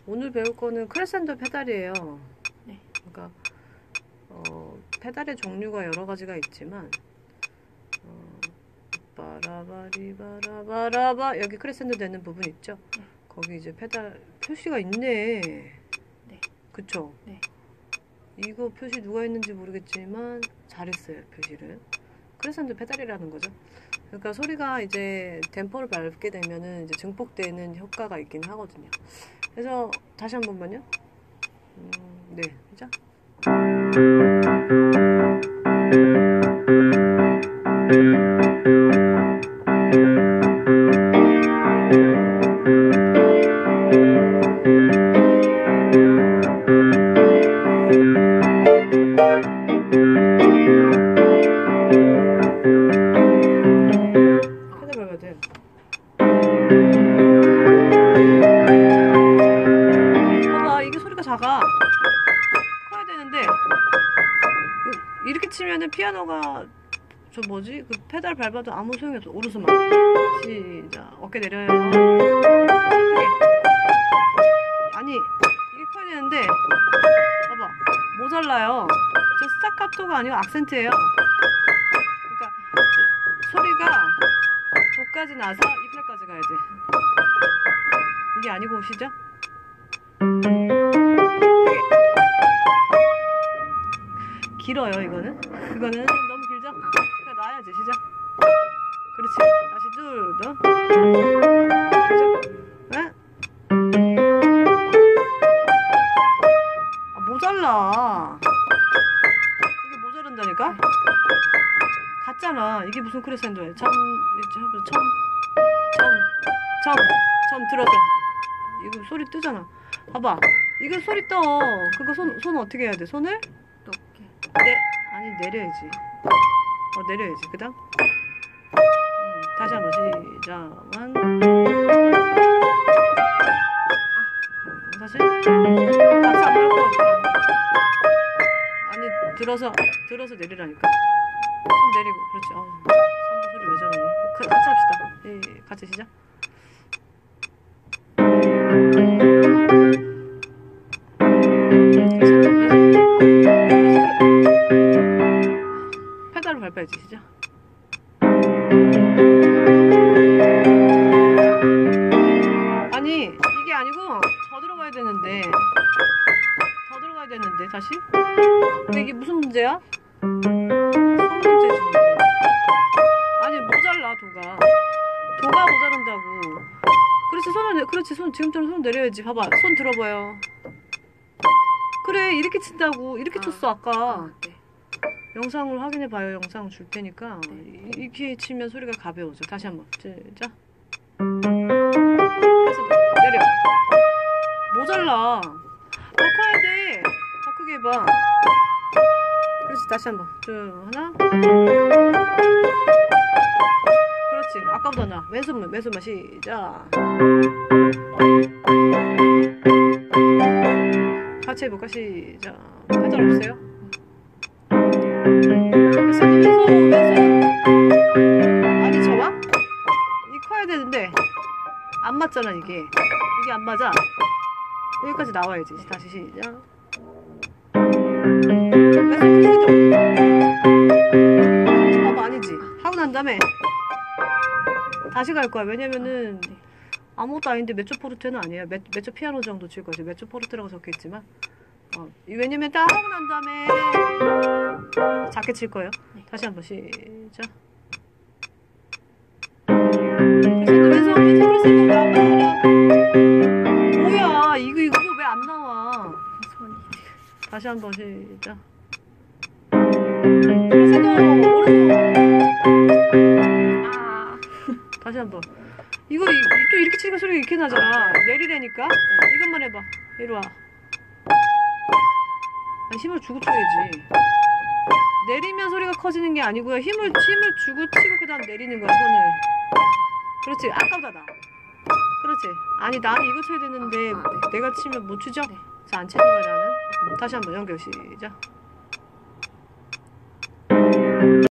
오늘 배울 거는 크레센도 페달이에요. 네. 그러니까 페달의 종류가 여러 가지가 있지만 바라바리바라바라바 여기 크레센도 되는 부분 있죠? 네. 거기 이제 페달 표시가 있네. 네. 그쵸? 네. 이거 표시 누가 했는지 모르겠지만 잘했어요, 표시를. 크레센도 페달이라는 거죠. 그러니까 소리가 이제 댐퍼를 밟게 되면은 이제 증폭되는 효과가 있긴 하거든요. 그래서 다시 한 번만요. 네, 시작. 페달 밟아야 돼. 봐봐, 이게 소리가 작아. 커야 되는데 이렇게 치면은 피아노가 저 뭐지? 그 페달 밟아도 아무 소용이 없어. 오른손만. 시작. 어깨 내려요. 크게. 아니, 이게 커야 되는데 봐봐, 모자라요. 저 스타카토가 아니고 악센트예요. 그러니까 소리가 도까지 나서 이 플랫까지 가야 돼. 이게 아니고 시작. 길어요, 이거는. 그거는 너무 길죠? 그러니까 놔야지, 시작. 그렇지. 다시 둘, 더. 그죠? 네? 아, 모자라. 이게 모자란다니까? 같잖아. 이게 무슨 크레센도야. 점 들어서. 이거 소리 뜨잖아. 봐봐. 이거 소리 떠. 그거 손 어떻게 해야 돼? 손을? 높게. 아니, 내려야지. 내려야지. 그 다음? 다시 한번 시작. 다시? 박수 안 받고. 아니, 들어서 내리라니까. 손 내리고. 그렇지. 3번 소리 왜 저러니? 같이 합시다. 예, 같이 시작. 페달을 밟아야지, 시작. 아니, 이게 아니고 더 들어가야 되는데. 다시? 근데 이게 무슨 문제야? 손 문제지. 아니, 모자라, 도가 모자란다고. 그렇지, 지금처럼 손 내려야지. 봐봐, 손 들어봐요. 그래, 이렇게 친다고. 이렇게 쳤어, 아까. 네. 영상을 확인해봐요. 영상을 줄 테니까. 네. 이렇게 치면 소리가 가벼워져. 다시 한번. 시작. 그래서 내려. 모자라. 더 커야 돼. 더 크게 해봐. 그렇지, 다시 한번. 하나. 그렇지, 아까보다 나. 왼손만 시작. 같이 해볼까? 시작. 페달 없어요? 왼손. 아니, 저봐? 이게 커야 되는데 안 맞잖아. 이게 안 맞아. 여기까지 나와야지. 다시 시작. 봐봐, 아니지. 하고 난 다음에 다시 갈 거야. 왜냐면은 아무것도 아닌데 메조포르테는 아니에요. 메조 피아노 정도 칠 거지. 메조포르테라고 적혀있지만 왜냐면 딱 하고 난 다음에 작게 칠 거예요. 다시 한번 시작. 왼손 뭐야, 이거 왜 안 나와? 다시 한번 시작. 다시 한번. 이거 또 이렇게 치니까 소리가 이렇게 나잖아. 내리라니까. 이것만 해봐. 이리 와. 힘을 주고 쳐야지. 내리면 소리가 커지는 게 아니고요. 힘을 주고 치고 그 다음 내리는 거야, 손을. 그렇지. 아까보다 나. 그렇지. 아니, 나는 이거 쳐야 되는데 내가 치면 못 추죠? 그래서 안 치는 거야, 나는. 다시 한번 연결 시작.